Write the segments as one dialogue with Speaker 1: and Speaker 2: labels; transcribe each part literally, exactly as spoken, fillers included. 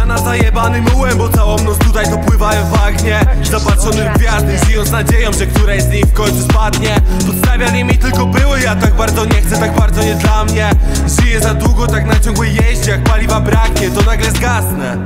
Speaker 1: rana zajebany mułem, bo całą noc tutaj to pływają w bagnie. Zapatrzony w gwiazdy, żyjąc nadzieją, że któraś z nich w końcu spadnie. Podstawiali mi tylko były, ja tak bardzo nie chcę, tak bardzo nie dla mnie. Żyję za długo, tak na ciągłej jeździe, jak paliwa braknie, to nagle zgasnę.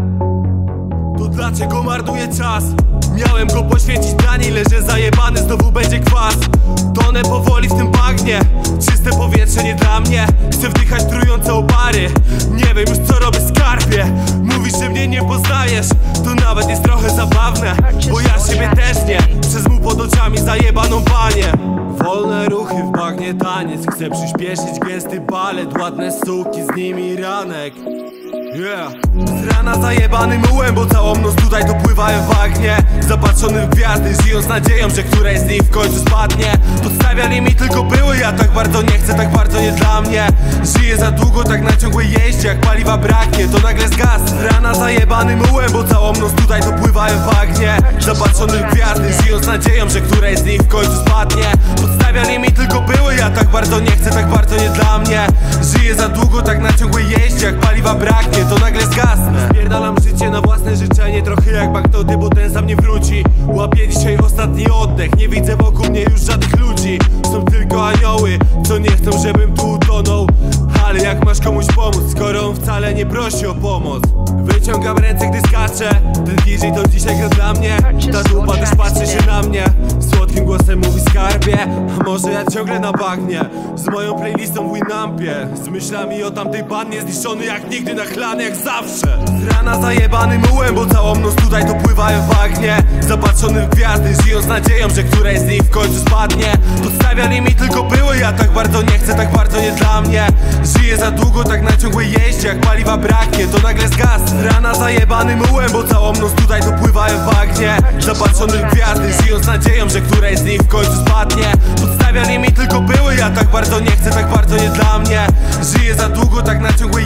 Speaker 1: To dlaczego marnuję czas? Miałem go poświęcić dla niej, leżę zajebany, znowu będzie kwas. Tonę powoli w tym bagnie, czyste powietrze nie dla mnie. Chcę wdychać trujące opary, nie wiem już co robię skarbie. Mówisz, że mnie nie poznajesz, to nawet jest trochę zabawne, bo ja siebie też nie, przez mu pod oczami zajebaną panię. Wolne ruchy w bagnie taniec, chcę przyspieszyć gęsty balet, ładne suki, z nimi ranek. Yeah. Z rana zajebany mułem, bo całą noc tutaj to pływają w bagnie. Zapatrzony w gwiazdy, żyjąc nadzieją, że któraś z nich w końcu spadnie. Podstawiali mi tylko były, ja tak bardzo nie chcę, tak bardzo nie dla mnie. Żyję za długo, tak na ciągłej jeździe, jak paliwa braknie, to nagle zgasnę. Z rana zajebany mułem, bo całą noc tutaj to pływają w bagnie. Zapatrzony w gwiazdy, żyjąc nadzieją, że któraś z nich w końcu spadnie. Podstawiali mi tylko były, ja tak bardzo nie chcę, tak bardzo nie dla mnie. Żyję za długo, tak na ciągłej jeździe, jak paliwa braknie, to nagle zgasnę. Spierdalam życie na własne życzenie, trochę jak banknoty, bo ten sam nie wróci. Łapię dzisiaj ostatni oddech, nie widzę wokół mnie już żadnych ludzi. Są tylko anioły, co nie chcą, żebym tu utonął. Ale jak masz komuś pomóc, skoro on wcale nie prosi o pomoc? Wyciągam ręce, gdy skaczę, ten D J to dzisiaj gra dla mnie. Ta dupa też patrzy się na mnie, słodkim głosem mówi skarbie. A może ja ciągle na bagnie, z moją playlistą w Winampie, z myślami o tamtej pannie, zniszczony jak nigdy, nachlany jak zawsze. Z rana zajebany mułem, bo całą noc tutaj to pływają w bagnie. Zapatrzony w gwiazdy, żyjąc nadzieją, że któraś z nich w końcu spadnie. Podstawiali mi tylko były, ja tak bardzo nie chcę, tak bardzo nie dla mnie. Żyję za długo, tak na ciągłej jeździe, jak paliwa braknie, to nagle zgasnę. Z rana zajebany mułem, bo całą noc tutaj to pływają w bagnie. Zapatrzony w gwiazdy, żyjąc nadzieją, że któraś z nich w końcu spadnie. Podstawiali mi tylko były, ja tak bardzo nie chcę, tak bardzo nie dla mnie. Żyję za długo, tak na ciągłej